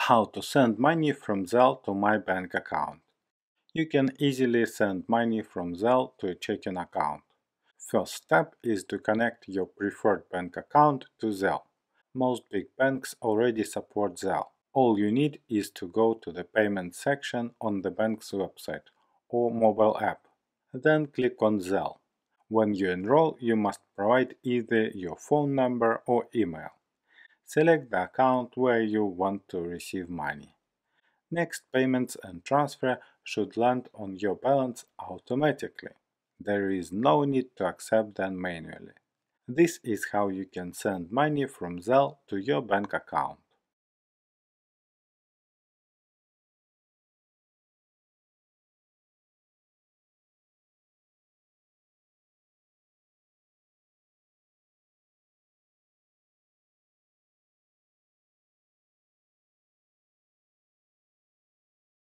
How to send money from Zelle to my bank account. You can easily send money from Zelle to a checking account. First step is to connect your preferred bank account to Zelle. Most big banks already support Zelle. All you need is to go to the payment section on the bank's website or mobile app. Then click on Zelle. When you enroll, you must provide either your phone number or email. Select the account where you want to receive money. Next, payments and transfer should land on your balance automatically. There is no need to accept them manually. This is how you can send money from Zelle to your bank account.